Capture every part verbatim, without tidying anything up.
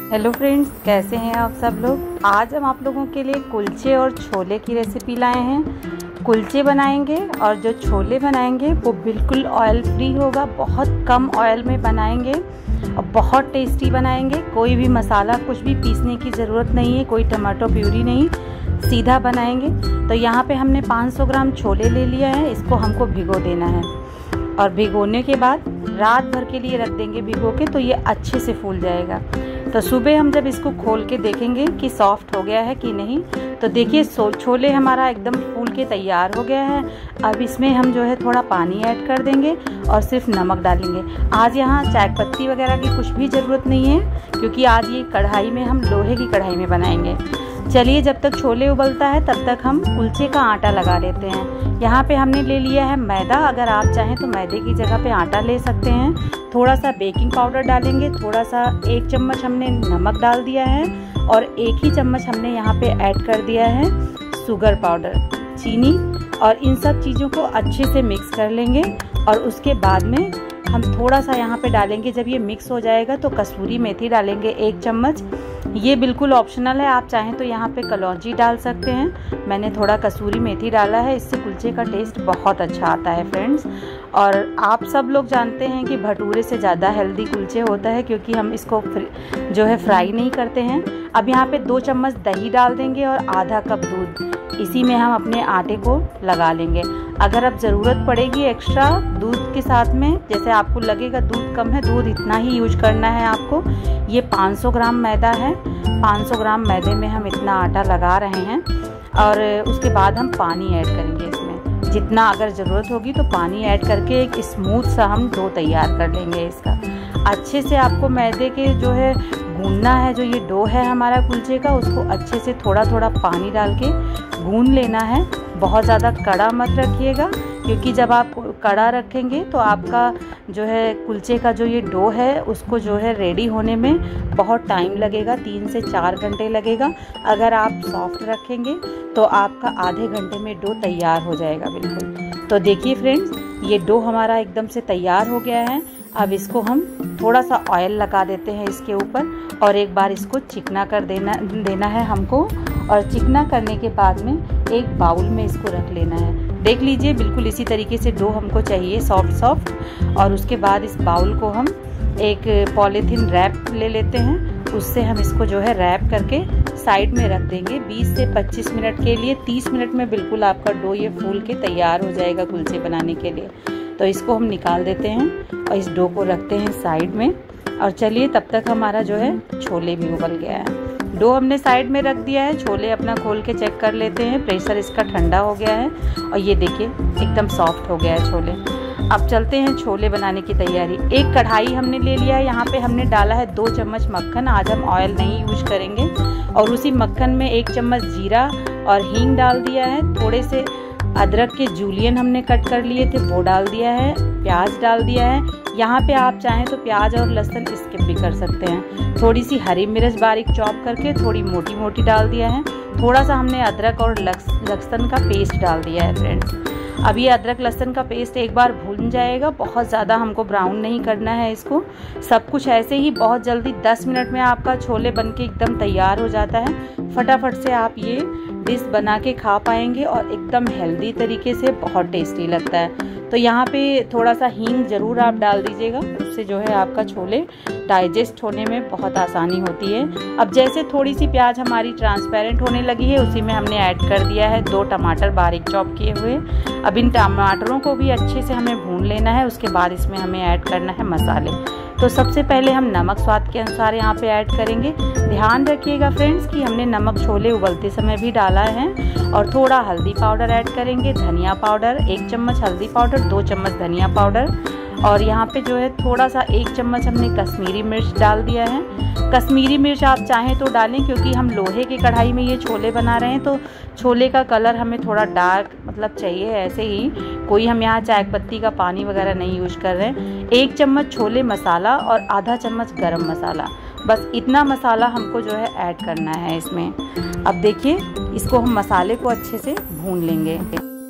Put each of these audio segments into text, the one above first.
Hello friends, कैसे हैं आप सब लोग। आज हम आप लोगों के लिए कुलचे और छोले की रेसिपी लाए हैं। कुलचे बनाएंगे और जो छोले बनाएंगे वो बिल्कुल ऑयल फ्री होगा। बहुत कम ऑयल में बनाएंगे और बहुत टेस्टी बनाएंगे। कोई भी मसाला कुछ भी पीसने की ज़रूरत नहीं है, कोई टमाटो प्यूरी नहीं, सीधा बनाएंगे। तो यहाँ पे हमने पाँच सौ ग्राम छोले ले लिया है। इसको हमको भिगो देना है और भिगोने के बाद रात भर के लिए रख देंगे भिगो के, तो ये अच्छे से फूल जाएगा। तो सुबह हम जब इसको खोल के देखेंगे कि सॉफ्ट हो गया है कि नहीं, तो देखिए छोले हमारा एकदम फूल के तैयार हो गया है। अब इसमें हम जो है थोड़ा पानी ऐड कर देंगे और सिर्फ नमक डालेंगे। आज यहाँ चाय पत्ती वगैरह की कुछ भी ज़रूरत नहीं है, क्योंकि आज ये कढ़ाई में हम लोहे की कढ़ाई में बनाएंगे। चलिए, जब तक छोले उबलता है तब तक हम कुलचे का आटा लगा लेते हैं। यहाँ पे हमने ले लिया है मैदा। अगर आप चाहें तो मैदे की जगह पे आटा ले सकते हैं। थोड़ा सा बेकिंग पाउडर डालेंगे, थोड़ा सा एक चम्मच हमने नमक डाल दिया है और एक ही चम्मच हमने यहाँ पे ऐड कर दिया है शुगर पाउडर, चीनी। और इन सब चीज़ों को अच्छे से मिक्स कर लेंगे और उसके बाद में हम थोड़ा सा यहाँ पे डालेंगे। जब ये मिक्स हो जाएगा तो कसूरी मेथी डालेंगे एक चम्मच। ये बिल्कुल ऑप्शनल है, आप चाहें तो यहाँ पे कलौंजी डाल सकते हैं। मैंने थोड़ा कसूरी मेथी डाला है, इससे कुलचे का टेस्ट बहुत अच्छा आता है फ्रेंड्स। और आप सब लोग जानते हैं कि भटूरे से ज़्यादा हेल्दी कुलचे होता है, क्योंकि हम इसको जो है फ्राई नहीं करते हैं। अब यहाँ पे दो चम्मच दही डाल देंगे और आधा कप दूध। इसी में हम अपने आटे को लगा लेंगे। अगर अब ज़रूरत पड़ेगी एक्स्ट्रा दूध के साथ में, जैसे आपको लगेगा दूध कम है, दूध इतना ही यूज करना है आपको। ये पाँच सौ ग्राम मैदा है, पाँच सौ ग्राम मैदे में हम इतना आटा लगा रहे हैं। और उसके बाद हम पानी ऐड करेंगे इसमें, जितना अगर ज़रूरत होगी तो पानी ऐड करके एक स्मूथ सा हम डो तैयार कर लेंगे इसका। अच्छे से आपको मैदे के जो है गूंदना है, जो ये डो है हमारा कुलचे का, उसको अच्छे से थोड़ा थोड़ा पानी डाल के गूंद लेना है। बहुत ज़्यादा कड़ा मत रखिएगा, क्योंकि जब आप कड़ा रखेंगे तो आपका जो है कुलचे का जो ये डो है उसको जो है रेडी होने में बहुत टाइम लगेगा, तीन से चार घंटे लगेगा। अगर आप सॉफ्ट रखेंगे तो आपका आधे घंटे में डो तैयार हो जाएगा बिल्कुल। तो देखिए फ्रेंड्स, ये डो हमारा एकदम से तैयार हो गया है। अब इसको हम थोड़ा सा ऑयल लगा देते हैं इसके ऊपर और एक बार इसको चिकना कर देना देना है हमको। और चिकना करने के बाद में एक बाउल में इसको रख लेना है। देख लीजिए, बिल्कुल इसी तरीके से डो हमको चाहिए, सॉफ्ट सॉफ्ट। और उसके बाद इस बाउल को हम एक पॉलीथीन रैप ले लेते हैं, उससे हम इसको जो है रैप करके साइड में रख देंगे बीस से पच्चीस मिनट के लिए। तीस मिनट में बिल्कुल आपका डो ये फूल के तैयार हो जाएगा कुलचे बनाने के लिए। तो इसको हम निकाल देते हैं और इस डो को रखते हैं साइड में। और चलिए, तब तक हमारा जो है छोले भी उबल गया है। डो हमने साइड में रख दिया है, छोले अपना खोल के चेक कर लेते हैं। प्रेशर इसका ठंडा हो गया है और ये देखिए एकदम सॉफ्ट हो गया है छोले। अब चलते हैं छोले बनाने की तैयारी। एक कढ़ाई हमने ले लिया है, यहाँ पे हमने डाला है दो चम्मच मक्खन। आज हम ऑयल नहीं यूज करेंगे। और उसी मक्खन में एक चम्मच जीरा और हींग डाल दिया है। थोड़े से अदरक के जूलियन हमने कट कर लिए थे, वो डाल दिया है। प्याज डाल दिया है। यहाँ पे आप चाहें तो प्याज और लहसुन स्किप भी कर सकते हैं। थोड़ी सी हरी मिर्च बारीक चॉप करके थोड़ी मोटी मोटी डाल दिया है। थोड़ा सा हमने अदरक और लहसुन का पेस्ट डाल दिया है फ्रेंड्स। अब ये अदरक लहसुन का पेस्ट एक बार भून जाएगा, बहुत ज़्यादा हमको ब्राउन नहीं करना है इसको। सब कुछ ऐसे ही बहुत जल्दी दस मिनट में आपका छोले बनके एकदम तैयार हो जाता है। फटाफट से आप ये डिश बना के खा पाएंगे और एकदम हेल्दी तरीके से बहुत टेस्टी लगता है। तो यहाँ पे थोड़ा सा हींग ज़रूर आप डाल दीजिएगा, उससे जो है आपका छोले डाइजेस्ट होने में बहुत आसानी होती है। अब जैसे थोड़ी सी प्याज हमारी ट्रांसपेरेंट होने लगी है, उसी में हमने ऐड कर दिया है दो टमाटर बारीक चॉप किए हुए। अब इन टमाटरों को भी अच्छे से हमें भून लेना है। उसके बाद इसमें हमें ऐड करना है मसाले। तो सबसे पहले हम नमक स्वाद के अनुसार यहाँ पे ऐड करेंगे। ध्यान रखिएगा फ्रेंड्स कि हमने नमक छोले उबलते समय भी डाला है। और थोड़ा हल्दी पाउडर ऐड करेंगे, धनिया पाउडर एक चम्मच हल्दी पाउडर, दो चम्मच धनिया पाउडर। और यहाँ पे जो है थोड़ा सा एक चम्मच हमने कश्मीरी मिर्च डाल दिया है। कश्मीरी मिर्च आप चाहें तो डालें, क्योंकि हम लोहे की कढ़ाई में ये छोले बना रहे हैं, तो छोले का कलर हमें थोड़ा डार्क मतलब चाहिए। ऐसे ही कोई हम यहाँ चाय पत्ती का पानी वगैरह नहीं यूज कर रहे हैं। एक चम्मच छोले मसाला और आधा चम्मच गरम मसाला, बस इतना मसाला हमको जो है ऐड करना है इसमें। अब देखिए, इसको हम मसाले को अच्छे से भून लेंगे।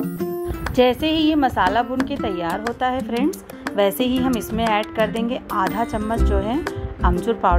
जैसे ही ये मसाला भून के तैयार होता है फ्रेंड्स, वैसे ही हम इसमें ऐड कर देंगे आधा चम्मच जो है अमचूर पाउडर।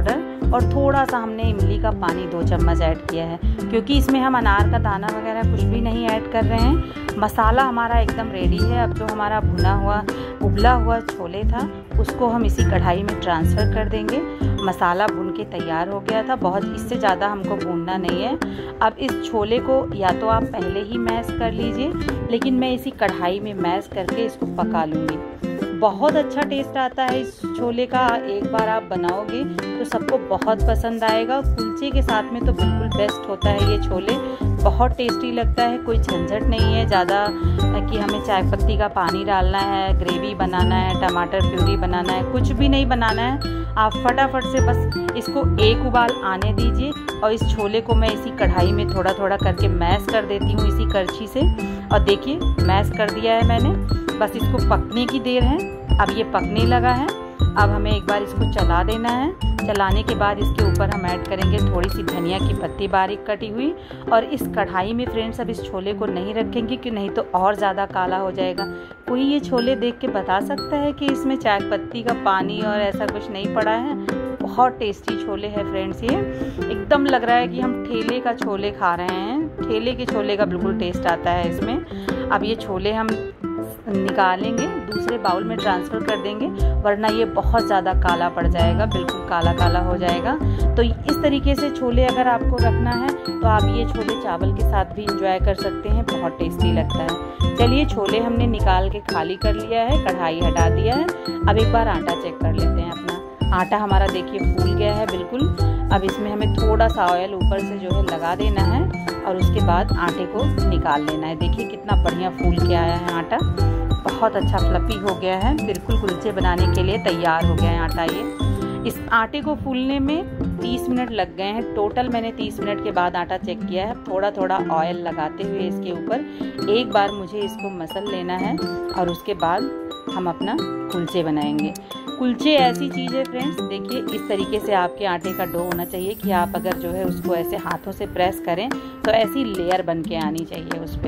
और थोड़ा सा हमने इमली का पानी दो चम्मच ऐड किया है, क्योंकि इसमें हम अनार का दाना वगैरह कुछ भी नहीं ऐड कर रहे हैं। मसाला हमारा एकदम रेडी है। अब जो हमारा भुना हुआ उबला हुआ छोले था उसको हम इसी कढ़ाई में ट्रांसफ़र कर देंगे। मसाला भुन के तैयार हो गया था, बहुत इससे ज़्यादा हमको भूनना नहीं है। अब इस छोले को या तो आप पहले ही मैश कर लीजिए, लेकिन मैं इसी कढ़ाई में मैश करके इसको पका लूँगी। बहुत अच्छा टेस्ट आता है इस छोले का। एक बार आप बनाओगे तो सबको बहुत पसंद आएगा। कुलचे के साथ में तो बिल्कुल बेस्ट होता है ये छोले, बहुत टेस्टी लगता है। कोई झंझट नहीं है ज़्यादा कि हमें चाय पत्ती का पानी डालना है, ग्रेवी बनाना है, टमाटर प्यूरी बनाना है, कुछ भी नहीं बनाना है। आप फटाफट से बस इसको एक उबाल आने दीजिए और इस छोले को मैं इसी कढ़ाई में थोड़ा थोड़ा करके मैश कर देती हूँ इसी करछी से। और देखिए मैश कर दिया है मैंने, बस इसको पकने की देर है। अब ये पकने लगा है। अब हमें एक बार इसको चला देना है। चलाने के बाद इसके ऊपर हम ऐड करेंगे थोड़ी सी धनिया की पत्ती बारीक कटी हुई। और इस कढ़ाई में फ्रेंड्स अब इस छोले को नहीं रखेंगे कि नहीं तो और ज़्यादा काला हो जाएगा। कोई ये छोले देख के बता सकता है कि इसमें चाय पत्ती का पानी और ऐसा कुछ नहीं पड़ा है? बहुत टेस्टी छोले हैं फ्रेंड्स। ये एकदम लग रहा है कि हम ठेले का छोले खा रहे हैं। ठेले के छोले का बिल्कुल टेस्ट आता है इसमें। अब ये छोले हम निकालेंगे, दूसरे बाउल में ट्रांसफ़र कर देंगे, वरना ये बहुत ज़्यादा काला पड़ जाएगा, बिल्कुल काला काला हो जाएगा। तो इस तरीके से छोले अगर आपको रखना है तो आप ये छोले चावल के साथ भी इंजॉय कर सकते हैं, बहुत टेस्टी लगता है। चलिए छोले हमने निकाल के खाली कर लिया है, कढ़ाई हटा दिया है। अब एक बार आटा चेक कर लेते हैं अपना। आटा हमारा देखिए फूल गया है बिल्कुल। अब इसमें हमें थोड़ा सा ऑयल ऊपर से जो है लगा देना है और उसके बाद आटे को निकाल लेना है। देखिए कितना बढ़िया फूल के आया है आटा, बहुत अच्छा फ्लफी हो गया है, बिल्कुल कुलचे बनाने के लिए तैयार हो गया है आटा ये। इस आटे को फूलने में तीस मिनट लग गए हैं टोटल। मैंने तीस मिनट के बाद आटा चेक किया है। थोड़ा थोड़ा ऑयल लगाते हुए इसके ऊपर एक बार मुझे इसको मसल लेना है और उसके बाद हम अपना कुलचे बनाएंगे। कुलचे ऐसी चीज़ है फ्रेंड्स, देखिए इस तरीके से आपके आटे का डो होना चाहिए कि आप अगर जो है उसको ऐसे हाथों से प्रेस करें तो ऐसी लेयर बन के आनी चाहिए उस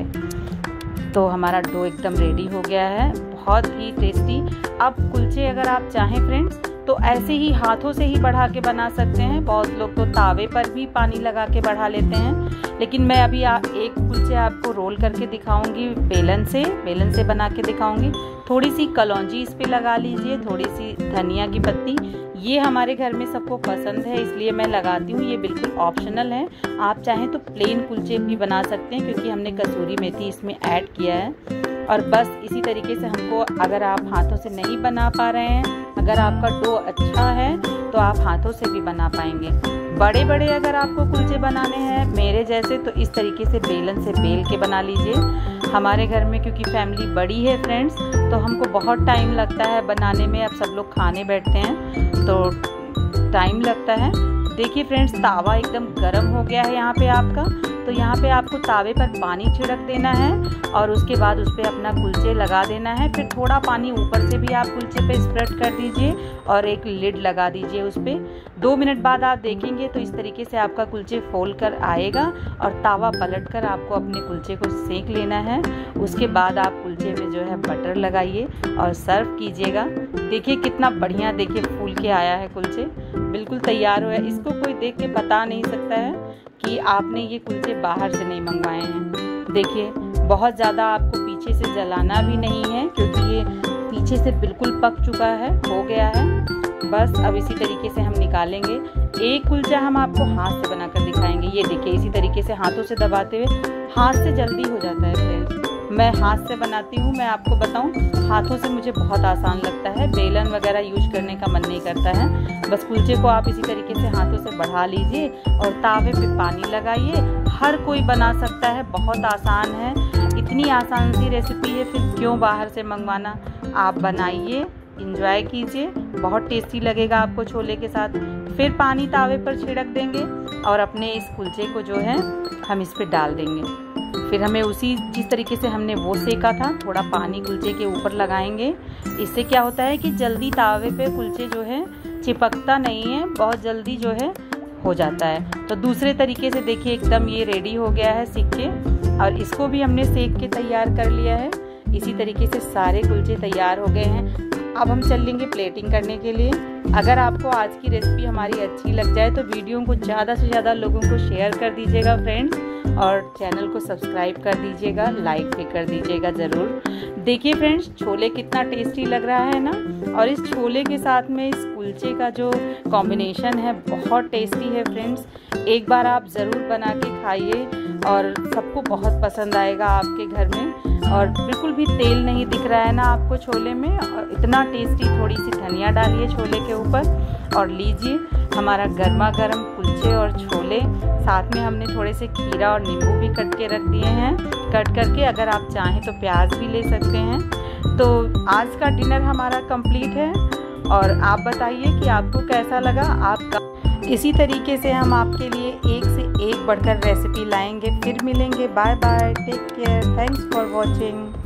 पर। तो हमारा डो एकदम रेडी हो गया है, बहुत ही टेस्टी। अब कुलचे अगर आप चाहें फ्रेंड्स तो ऐसे ही हाथों से ही बढ़ा के बना सकते हैं। बहुत लोग तो तावे पर भी पानी लगा के बढ़ा लेते हैं, लेकिन मैं अभी आ, एक कुलचे आपको रोल करके दिखाऊंगी, बेलन से बेलन से बना के दिखाऊंगी। थोड़ी सी कलौंजी इस पे लगा लीजिए, थोड़ी सी धनिया की पत्ती। ये हमारे घर में सबको पसंद है इसलिए मैं लगाती हूँ, ये बिल्कुल ऑप्शनल है। आप चाहें तो प्लेन कुलचे भी बना सकते हैं क्योंकि हमने कसूरी मेथी इसमें ऐड किया है। और बस इसी तरीके से हमको, अगर आप हाथों से नहीं बना पा रहे हैं, अगर आपका डो अच्छा है तो आप हाथों से भी बना पाएंगे। बड़े बड़े अगर आपको कुलचे बनाने हैं मेरे जैसे तो इस तरीके से बेलन से बेल के बना लीजिए। हमारे घर में क्योंकि फैमिली बड़ी है फ्रेंड्स तो हमको बहुत टाइम लगता है बनाने में। अब सब लोग खाने बैठते हैं तो टाइम लगता है। देखिए फ्रेंड्स तावा एकदम गर्म हो गया है यहाँ पे आपका, तो यहाँ पे आपको तावे पर पानी छिड़क देना है और उसके बाद उस पर अपना कुलचे लगा देना है। फिर थोड़ा पानी ऊपर से भी आप कुलचे पे स्प्रेड कर दीजिए और एक लिड लगा दीजिए उस पर। दो मिनट बाद आप देखेंगे तो इस तरीके से आपका कुलचे फूल कर आएगा और तावा पलट कर आपको अपने कुलचे को सेक लेना है। उसके बाद आप कुलचे में जो है बटर लगाइए और सर्व कीजिएगा। देखिए कितना बढ़िया, देखिए फूल के आया है कुलचे, बिल्कुल तैयार हुआ है। इसको कोई देख के बता नहीं सकता है कि आपने ये कुलचे बाहर से नहीं मंगवाए हैं। देखिए बहुत ज़्यादा आपको पीछे से जलाना भी नहीं है क्योंकि ये पीछे से बिल्कुल पक चुका है, हो गया है। बस अब इसी तरीके से हम निकालेंगे। एक कुलचा हम आपको हाथ से बनाकर दिखाएंगे। ये देखिए इसी तरीके से हाथों से दबाते हुए, हाथ से जल्दी हो जाता है फ्रेंड्स। मैं हाथ से बनाती हूँ, मैं आपको बताऊँ हाथों से मुझे बहुत आसान लगता है, बेलन वगैरह यूज करने का मन नहीं करता है। बस कुलचे को आप इसी तरीके से हाथों से बढ़ा लीजिए और तावे पे पानी लगाइए। हर कोई बना सकता है, बहुत आसान है। इतनी आसान सी रेसिपी है, फिर क्यों बाहर से मंगवाना। आप बनाइए, इंजॉय कीजिए, बहुत टेस्टी लगेगा आपको छोले के साथ। फिर पानी तावे पर छिड़क देंगे और अपने इस कुलचे को जो है हम इस पर डाल देंगे। फिर हमें उसी जिस तरीके से हमने वो सेका था थोड़ा पानी कुलचे के ऊपर लगाएंगे। इससे क्या होता है कि जल्दी तावे पे कुलचे जो है चिपकता नहीं है, बहुत जल्दी जो है हो जाता है। तो दूसरे तरीके से देखिए एकदम ये रेडी हो गया है सीख के, और इसको भी हमने सेक के तैयार कर लिया है। इसी तरीके से सारे कुलचे तैयार हो गए हैं। अब हम चल लेंगे प्लेटिंग करने के लिए। अगर आपको आज की रेसिपी हमारी अच्छी लग जाए तो वीडियो को ज़्यादा से ज़्यादा लोगों को शेयर कर दीजिएगा फ्रेंड्स, और चैनल को सब्सक्राइब कर दीजिएगा, लाइक भी कर दीजिएगा ज़रूर। देखिए फ्रेंड्स, छोले कितना टेस्टी लग रहा है ना, और इस छोले के साथ में इस कुलचे का जो कॉम्बिनेशन है बहुत टेस्टी है फ्रेंड्स। एक बार आप ज़रूर बना के खाइए और सबको बहुत पसंद आएगा आपके घर में। और बिल्कुल भी तेल नहीं दिख रहा है ना आपको छोले में, और इतना टेस्टी। थोड़ी सी धनिया डालिए छोले के ऊपर और लीजिए हमारा गर्मा गर्म कुलचे और छोले। साथ में हमने थोड़े से खीरा और नींबू भी कट के रख दिए हैं, कट करके। अगर आप चाहें तो प्याज भी ले सकते हैं। तो आज का डिनर हमारा कंप्लीट है, और आप बताइए कि आपको कैसा लगा। आपका इसी तरीके से हम आपके लिए एक से एक बढ़कर रेसिपी लाएंगे। फिर मिलेंगे। Bye bye, take care, thanks for watching.